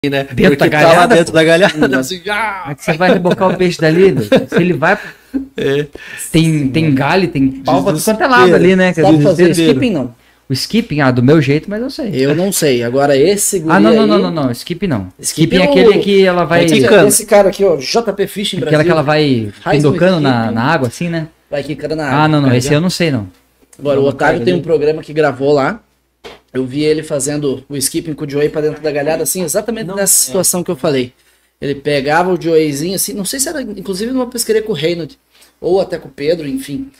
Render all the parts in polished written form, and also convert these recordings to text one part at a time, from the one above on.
né? Dentro da Porque galhada, tá lá dentro pô. da galhada, assim, Como é que você vai rebocar o peixe dali? Se ele vai... Tem galho, tem pau pra tudo quanto é lado ali, né? Sabe fazer skipping, não? O skipping, do meu jeito, mas eu sei. Eu não sei. Agora esse guri não. Skipping não. Skipping é é aquele que ela vai... Esse cara aqui, ó, JP Fishing Brasil. Aquela que ela vai pendocando na água, assim, né? Vai quicando na água. Não. Esse eu não sei, não. Agora, o Otávio tem um programa que gravou lá. Eu vi ele fazendo o skipping com o Joey pra dentro da galhada, assim, exatamente nessa situação que eu falei. Ele pegava o Joeyzinho, assim, não sei se era, inclusive, numa pescaria com o Reynold, ou até com o Pedro, enfim.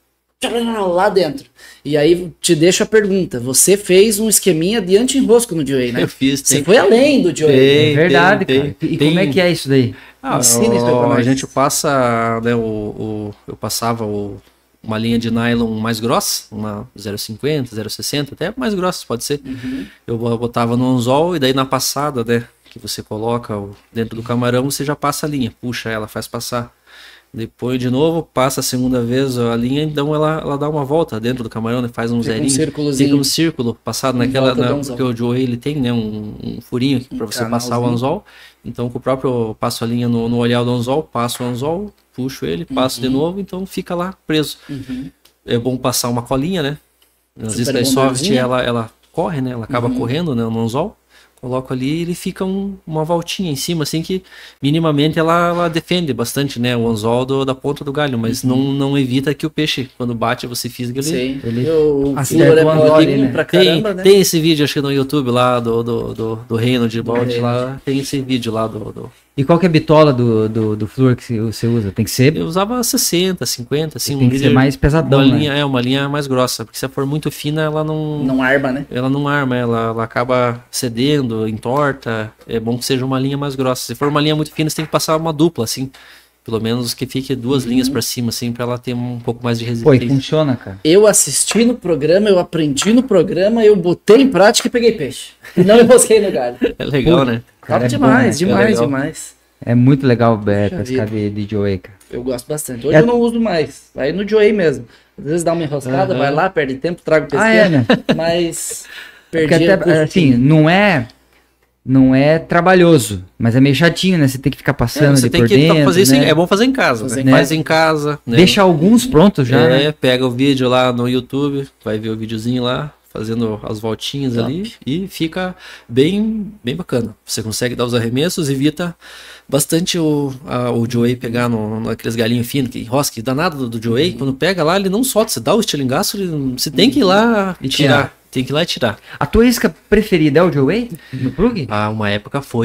Lá dentro. E aí te deixo a pergunta. Você fez um esqueminha de anti-enrosco no Joey, né? Eu fiz. Você foi além do Joey. É verdade, cara. E como é que é isso daí? Ensina isso aí pra nós. A gente passa, né, eu passava uma linha de nylon mais grossa, uma 0,50, 0,60, até mais grossa, pode ser. Eu botava no anzol e daí na passada, né, que você coloca dentro do camarão, você já passa a linha, puxa ela, faz passar. Depois de novo, passa a segunda vez a linha, então ela dá uma volta dentro do camarão, né, faz um zerinho. Fica um círculo passado naquela, porque o Joey ele tem, né, um furinho aqui para você passar o anzol. Então com o próprio passo a linha no olhar do anzol, passo o anzol, puxo ele, passo de novo, então fica lá preso. É bom passar uma colinha, né? Às vezes a soft ela corre, né? Ela acaba correndo, né, no anzol. Coloco ali e ele fica uma voltinha em cima, assim que minimamente ela defende bastante, né, o anzol da ponta do galho, mas não evita que o peixe, quando bate, você fisga ele acerta o anzol ali, né? Pra caramba, né? Tem esse vídeo, acho que no YouTube lá, do Reino de Bolt lá, tem esse vídeo lá E qual que é a bitola do Fluor que você usa? Tem que ser... Eu usava 60, 50, assim. Tem que ser mais pesadão, né? Uma linha mais grossa, porque se for muito fina, ela não... Não arma, né? Ela não arma, ela acaba cedendo, entorta. É bom que seja uma linha mais grossa. Se for uma linha muito fina, você tem que passar uma dupla, assim. Pelo menos que fique duas linhas pra cima, assim, pra ela ter um pouco mais de resistência. Pô, e funciona, cara. Eu assisti no programa, eu aprendi no programa, eu botei em prática e peguei peixe. E não enrosquei no galho. É legal, né? Top demais, demais. É muito legal pescar de Joey, cara. Eu gosto bastante. Hoje eu não uso mais. Vai no Joey mesmo. Às vezes dá uma enroscada, vai lá, perde tempo, trago pesqueira. Né? Mas perdi. Porque até, assim, não é trabalhoso, mas é meio chatinho, né? Você tem que ficar passando ali por dentro, fazer isso, né? é bom fazer em casa, né? Faz em casa. Né? Deixa alguns prontos já, né? Pega o vídeo lá no YouTube, vai ver o videozinho lá, fazendo as voltinhas ali e fica bem bacana. Você consegue dar os arremessos, evita bastante o Joey pegar naqueles galinhos finos, que enrosca, danado do Joey, quando pega lá, ele não solta, você dá o estilingaço, você tem que ir lá e tirar. Tem que ir lá e tirar. A tua isca preferida é o Joey? No plug? Uma época foi.